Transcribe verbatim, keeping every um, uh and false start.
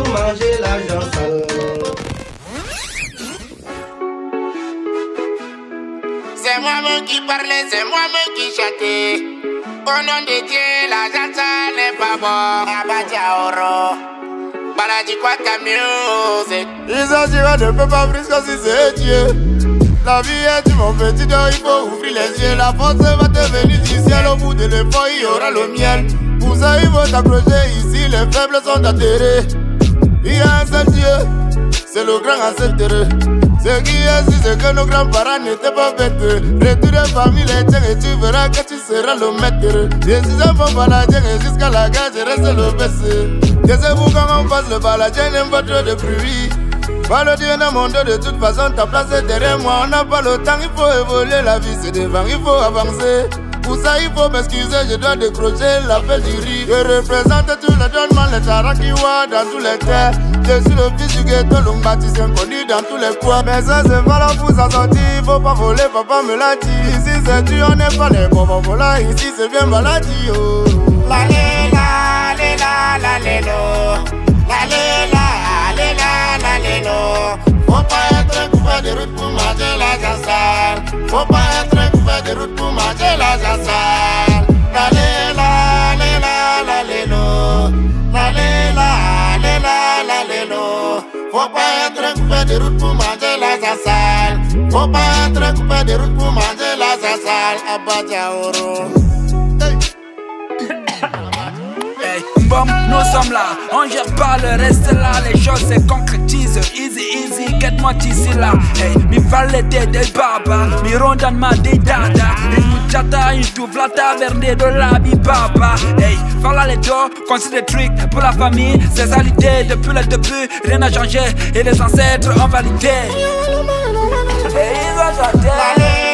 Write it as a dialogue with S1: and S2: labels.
S1: pour manger l'argent sale.
S2: C'est moi-même qui parlais, c'est moi-même qui chantais. Au nom de Dieu, l'argent sale n'est pas bon. Abadjaoro, Baladi quoi music.
S3: Il s'agira de peu pas plus que si c'est Dieu. La vie est mon petit doigt, il faut ouvrir les yeux. La force va te venir du ciel. Au bout de l'effort, il y aura le miel. Pour ça, il faut t'accrocher ici. Les faibles sont atterrés. Il y a un seul Dieu, c'est le grand ancêtre. Ce qui est si c'est que nos grands-parents n'étaient pas bêtes. Retour de famille, les tiens, et tu verras que tu seras le maître. Et si je fais baladien, et jusqu'à la gare, je reste le best. Taisez-vous quand on passe le baladien, n'aime pas trop de bruit. Pas le Dieu dans mon dos, de toute façon ta place est derrière moi. On n'a pas le temps, il faut évoluer, la vie c'est devant, il faut avancer. Pour ça il faut m'excuser, je dois décrocher l'appel du riz. Je représente tous les donnements, les tarakiwa dans tous les terres. Je suis le fils du ghetto, l'homme bâtisse inconnu dans tous les coins. Mais ça c'est pas là pour s'en sortir, faut pas voler, papa me l'a dit. Ici c'est tu, on n'est pas les pauvres volants, ici c'est bien maladie. Oh.
S2: La la la la la la la la la la. Faut pas être un coupé de route pour manger l'argent sale. Faut pas être un coupé de route pour manger l'argent sale. La la la la la la la la la la. Faut pas être un coupé de route pour manger l'argent sale. Faut pas être un coupé de route pour manger l'argent sale. Abadjaoro.
S4: Bon, nous sommes là, on gère pas le reste là, les choses se concrétisent, easy easy, get-moi ici là. Hey, mi valete del baba, mi rondan ma de dada, il muchata, il t'ouvre la taverne de la bibaba. Hey, voilà les dos, conçu des trucs pour la famille, c'est ça l'idée, depuis le début, rien n'a changé, et les ancêtres ont validé. Et ils ont chanté.